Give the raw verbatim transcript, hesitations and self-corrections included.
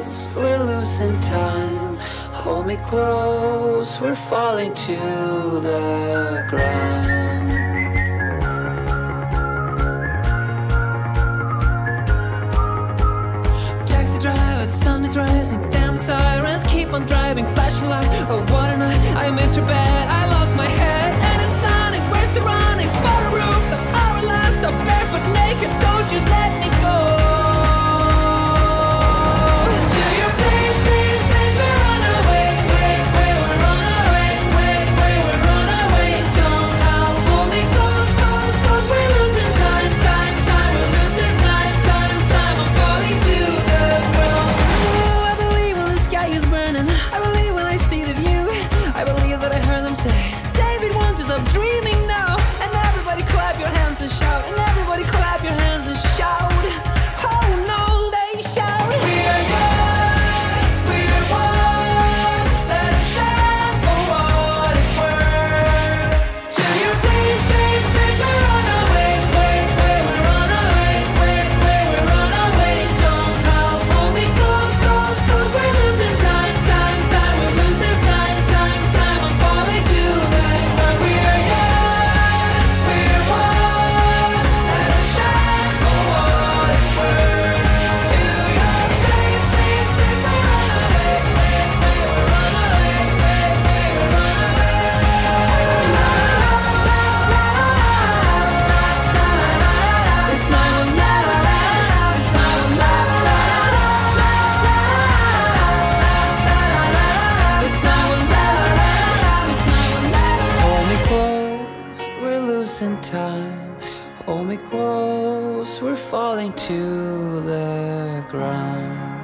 close, we're losing time. Hold me close, we're falling to the ground. Taxi driver, the sun is rising, down the sirens keep on driving, flashing light. Oh, what a night, I missed your bed, I lost my head, and it's sunny. Where's the running? For the roof, the hour last, I'm barefoot naked, don't you let me go. To your place, place, place, we run away, wait, wait, we run away, wait, wait, we run away. Somehow hold me close, close, close, we're losing time, time, time, we're losing time, time, time, I'm falling to the ground. Oh, I believe when the sky is burning, I believe when I see the view, I believe that I heard them say, David won't stop dreaming now. And everybody clap your hands and shout, and everybody clap your hands and shout. Oh no, they shout. We're young, we're one, let us shine for what it's worth. To your place, place, place, we run away, wait, wait, we run away, wait, wait, we run away. Somehow hold me close, close, close, we're losing time, time, time, we're losing time, time, time, I'm falling to the ground. We're young, we're one, let us shine for what it's worth. To your place, place, place, we run away, wait, wait, we run away, wait, wait, we run away. It's not a lie, it's not a lie, it's not a lie, it's not a lie. Hold me close, we're losing time. Hold me close, we're falling to the ground.